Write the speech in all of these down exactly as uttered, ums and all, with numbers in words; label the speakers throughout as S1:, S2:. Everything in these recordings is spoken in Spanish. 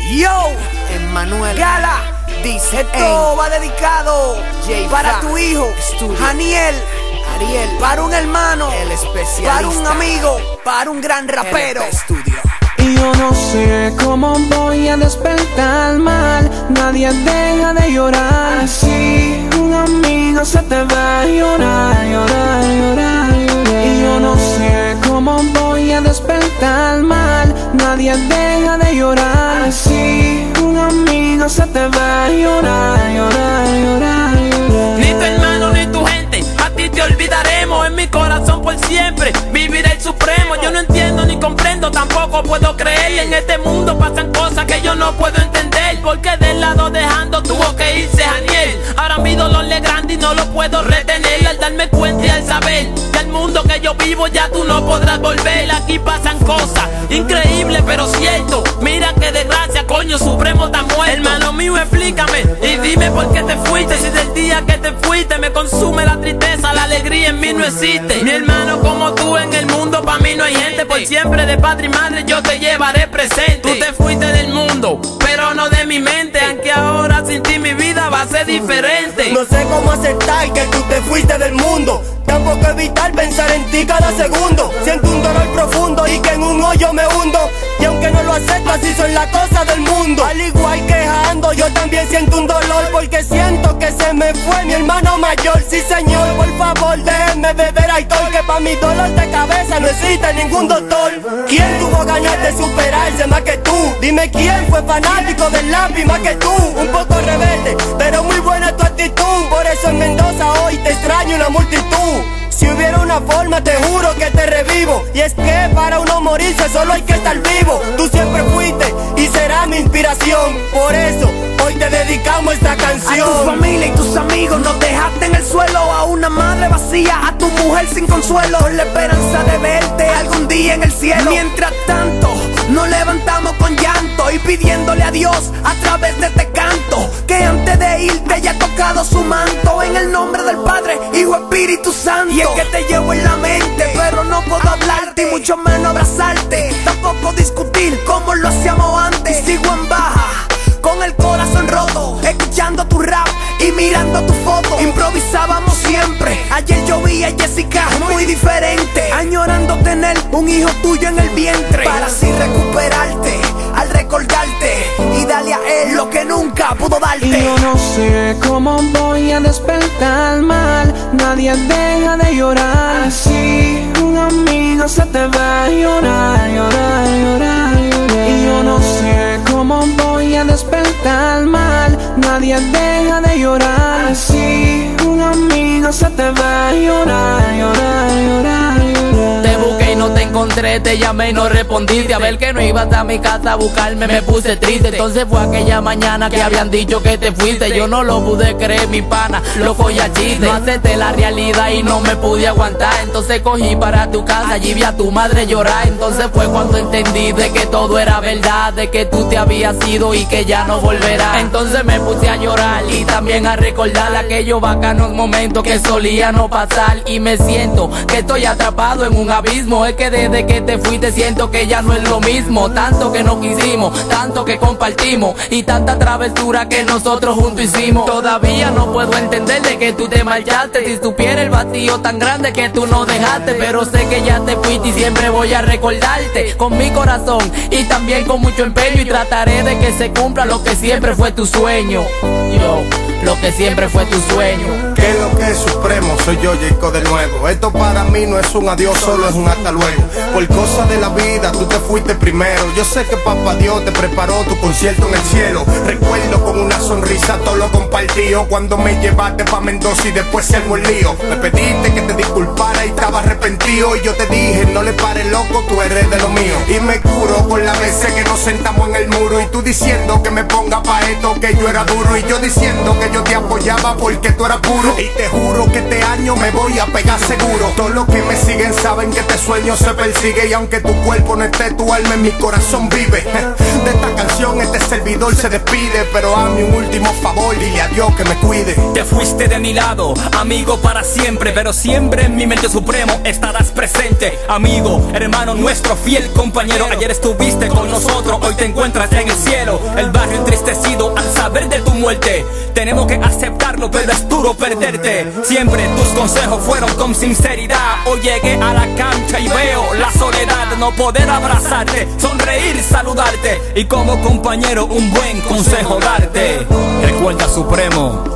S1: Yo,
S2: Emmanuel
S1: Gala,
S2: dice
S1: esto va dedicado
S2: J
S1: para
S2: Fa,
S1: tu hijo,
S2: Studio,
S1: Janiel,
S2: Ariel,
S1: para un hermano,
S2: el especialista,
S1: para un amigo, para un gran rapero.
S2: L P Studio.
S3: Y yo no sé cómo voy a despertar mal. Nadie deja de llorar. Si un amigo se te va a llorar, llorar, llorar, llorar. Y yo no sé cómo voy a despertar mal. Nadie deja de llorar. Si un amigo se te va a llorar, llorar, llorar, llorar.
S4: Ni tu hermano ni tu gente, a ti te olvidaremos. En mi corazón por siempre vivirá el supremo. Yo no entiendo ni comprendo, tampoco puedo creer. En este mundo pasan cosas que yo no puedo entender. Porque del lado dejando tuvo que irse Janiel. Ahora mi dolor es grande y no lo puedo retener. Al darme cuenta y al saber que el mundo que yo vivo ya tú no podrás volver. Aquí pasan cosas increíbles pero cierto. Mira qué desgracia, coño, supremo está muerto. Hermano mío, explícame y dime por qué te fuiste. Si del día que te fuiste me consume la tristeza, la alegría en mí no existe. Mi hermano como tú en el mundo pa' mí no hay gente. Por siempre de padre y madre yo te llevaré presente. Tú te fuiste del mundo pero no de mi mente, aunque ahora sin ti mi vida va a ser diferente.
S5: No sé cómo aceptar que tú te fuiste del mundo, tampoco evitar pensar en ti cada segundo. Siento un dolor profundo y que en un hoyo me hundo. Y aunque no lo acepto, así son las cosas del mundo. Al igual que Jando, yo también siento un dolor, porque siento que se me fue mi hermano mayor. Sí señor, por favor déjenme beber alcohol, que pa' mi dolor de cabeza no existe ningún doctor. ¿Quién tuvo ganas de superarse más que tú? Dime quién fue fanático del lápiz más que tú. Un poco rebelde, pero muy buena tu actitud. Por eso en Mendoza hoy te extraño una multitud. Si hubiera una forma te juro que te revivo. Y es que para uno morirse solo hay que estar vivo. Tú siempre fuiste y serás mi inspiración. Por eso hoy te dedicamos esta canción.
S1: A tu familia y tus amigos nos dejaste en el suelo. A una madre vacía, a tu mujer sin consuelo, con la esperanza de verte algún día en el cielo. Mientras tanto nos levantamos con llanto y pidiéndole a Dios a través de este canto que antes de irte haya tocado su manto. En el nombre del Padre, Hijo, Espíritu Santo. Y es que te llevo en la mente pero no puedo hablarte y mucho menos abrazarte, tampoco discutir como lo hacíamos antes. Y sigo en baja con el corazón roto, escuchando tu rap y mirando tu foto. Improvisábamos siempre, ayer yo vi a Jessica muy diferente, añorando tener un hijo tuyo en el vientre, para así recuperarte al recordarte y darle a él lo que nunca pudo darte.
S3: Y yo no sé cómo voy a despertar mal. Nadie deja de llorar. Si un amigo se te va a llorar, llorar, llorar, llorar. Y yo no sé cómo voy a despertar mal. Nadie deja de llorar. Si un amigo se te va a llorar, llorar, llorar, llorar.
S4: Te busqué y no te encontré, te llamé y no respondiste. A ver que no ibas a mi casa a buscarme, me puse triste. Entonces fue aquella mañana que habían dicho que te fuiste. Yo no lo pude creer, mi pana, loco y a chiste. No acepté la realidad y no me pude aguantar. Entonces cogí para tu casa, allí vi a tu madre llorar. Entonces fue cuando entendí de que todo era verdad, de que tú te habías ido y que ya no volverás. Entonces me puse a llorar y también a recordar aquellos bacanos momentos que solían no pasar. Y me siento que estoy atrapado en un abismo. Es que desde que te fuiste siento que ya no es lo mismo. Tanto que nos quisimos, tanto que compartimos y tanta travesura que nosotros juntos hicimos. Todavía no puedo entender de que tú te marchaste, si supiera el vacío tan grande que tú nos dejaste. Pero sé que ya te fuiste y siempre voy a recordarte con mi corazón y también con mucho empeño. Y trataré de que se cumpla lo que siempre fue tu sueño. Yo, lo que siempre fue tu sueño.
S6: ¿Qué es lo que es supremo? Soy yo, Jacob de nuevo. Esto para mí no es un adiós, solo es un hasta luego. Por cosas de la vida tú te fuiste primero. Yo sé que papá Dios te preparó tu concierto en el cielo. Recuerdo con una sonrisa todo lo compartido cuando me llevaste pa' Mendoza y después se armó el lío. Me pediste que te disculpara y estaba arrepentido. Y yo te dije, no le pares loco, tú eres de lo mío. Y me curo con las veces que nos sentamos en el muro. Y tú diciendo que me ponga pa' esto, que yo era duro. Y yo diciendo que yo te apoyaba porque tú eras puro. Y te juro que este año me voy a pegar seguro. Todos los que me siguen saben que este sueño se persigue. Y aunque tu cuerpo no esté, tu alma en mi corazón vive. De esta canción este servidor se despide, pero hazme un último favor, dile a Dios que me cuide.
S7: Te fuiste de mi lado, amigo para siempre, pero siempre en mi mente supremo estarás presente. Amigo, hermano nuestro, fiel compañero. Ayer estuviste con nosotros, hoy te encuentras en el cielo. El barrio entristecido al saber de tu muerte. Tenemos que aceptarlo, pero es duro perderte. Siempre tus consejos fueron con sinceridad. Hoy llegué a la cancha y veo la soledad, no poder abrazarte, sonreír, saludarte y como compañero un buen consejo darte. Recuerda, Supremo,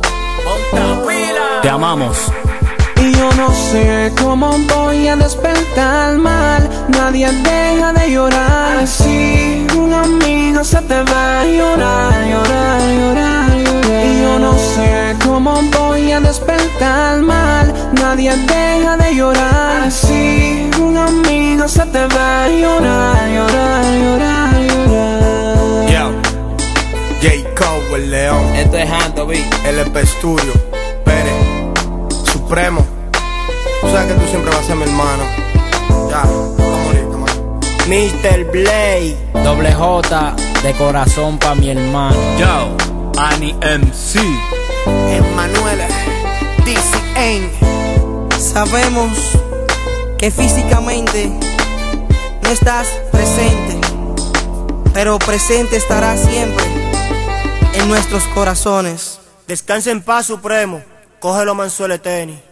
S7: te amamos.
S3: Y yo no sé cómo voy a despertar mal. Nadie deja de llorar. Si un amigo se te va a llorar, llorar, llorar, llorar. Y yo no sé cómo voy a despertar mal. Nadie deja de llorar. Si un amigo se te va a llorar, llorar, llorar, llorar.
S6: Yeah. J. Cole, el León.
S2: Esto es Hanto B.
S6: L P Studio, Pérez, Supremo. Tú sabes que tú siempre vas a ser mi hermano. Ya, vamos a morir, vamos a morir.
S5: mister Blade.
S4: Doble J de corazón pa' mi hermano.
S7: Yo, Annie M C,
S2: Emmanuel, D C N.
S8: Sabemos que físicamente no estás presente, pero presente estarás siempre en nuestros corazones.
S5: Descansa en paz, Supremo. Cógelo, Mansuele tenis.